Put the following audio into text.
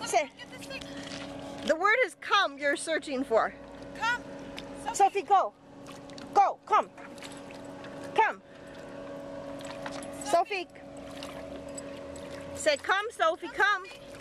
Say, the word is come you're searching for. Come. Sophie, go. Go, come. Come. Sophie. Say, come, Sophie, come.